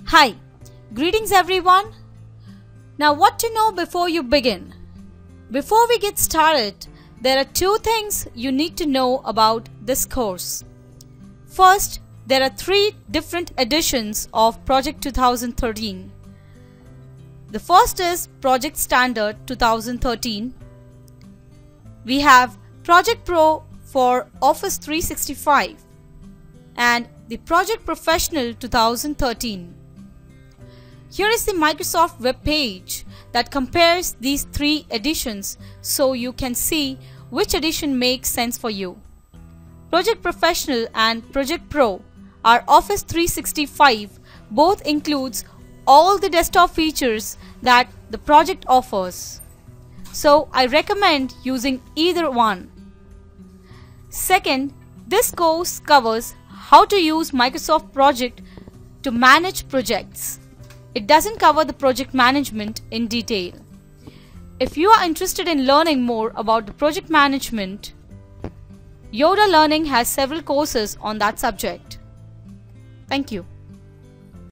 Hi, greetings everyone. Now what to know before you begin? Before we get started, there are two things you need to know about this course. First, there are three different editions of Project 2013. The first is Project Standard 2013. We have Project Pro for Office 365 and the Project Professional 2013. Here is the Microsoft web page that compares these three editions so you can see which edition makes sense for you. Project Professional and Project Pro are Office 365, both includes all the desktop features that the project offers. So I recommend using either one. Second, this course covers how to use Microsoft Project to manage projects. It doesn't cover the project management in detail. If you are interested in learning more about the project management, Yoda Learning has several courses on that subject. Thank you.